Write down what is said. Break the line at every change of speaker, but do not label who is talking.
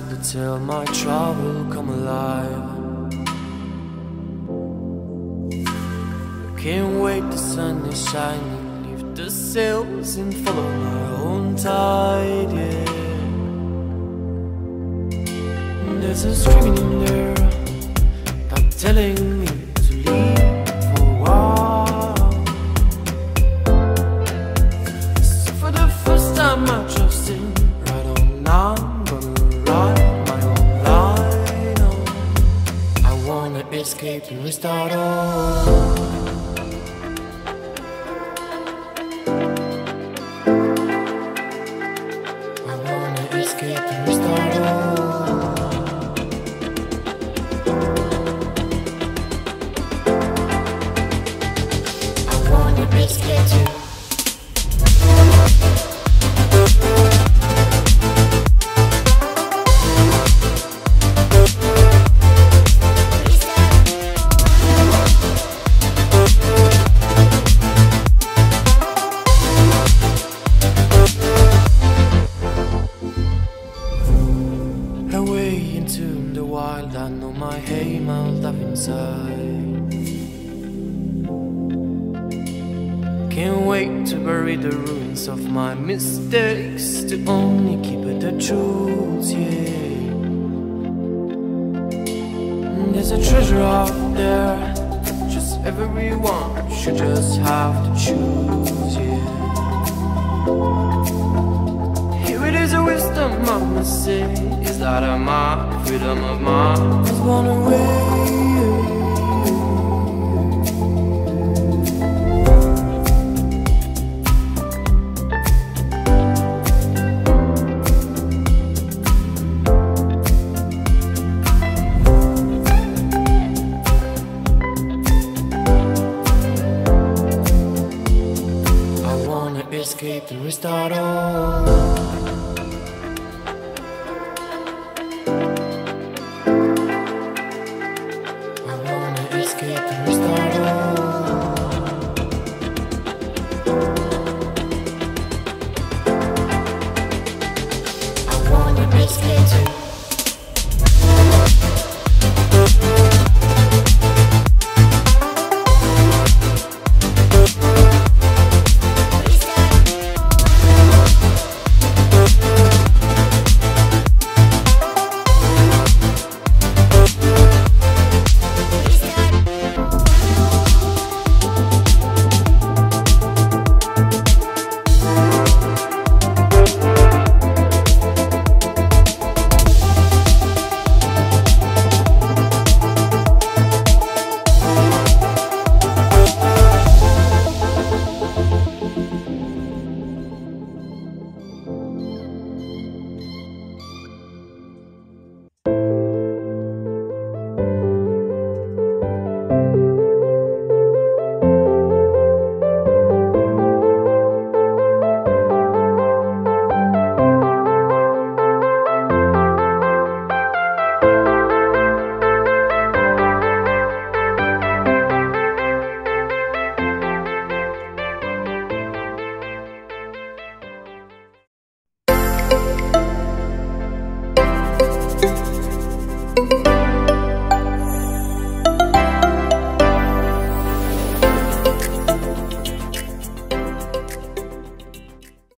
Let's tell my travel come alive. Can't wait, the sun is shining. Leave the sails and follow my own tide, yeah. There's a screaming in there that's telling me to leave for a while. So for the first time I trust in right on now. I'm gonna ride my own line on. I wanna escape and restart all. Away into the wild, I know my aim I'll dive inside. Can't wait to bury the ruins of my mistakes, to only keep it the truth, yeah. There's a treasure out there, just everyone should just have to choose, yeah. Here it is, a wisdom I must say, is that of my freedom of mind was born away. I wanna escape and restart